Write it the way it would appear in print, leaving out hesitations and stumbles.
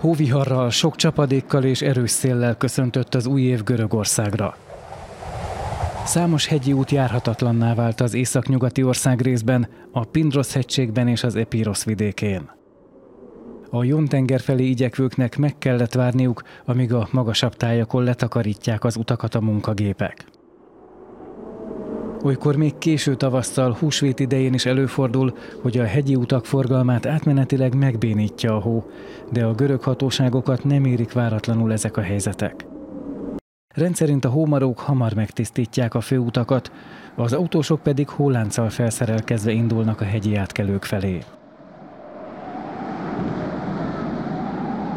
Hóviharral, sok csapadékkal és erős széllel köszöntött az új év Görögországra. Számos hegyi út járhatatlanná vált az északnyugati országrészben, a Pindrosz-hegységben és az Epirosz vidékén. A Jon-tenger felé igyekvőknek meg kellett várniuk, amíg a magasabb tájakon letakarítják az utakat a munkagépek. Olykor még késő tavasszal, húsvét idején is előfordul, hogy a hegyi utak forgalmát átmenetileg megbénítja a hó, de a görög hatóságokat nem érik váratlanul ezek a helyzetek. Rendszerint a hómarók hamar megtisztítják a főutakat, az autósok pedig hólánccal felszerelkezve indulnak a hegyi átkelők felé.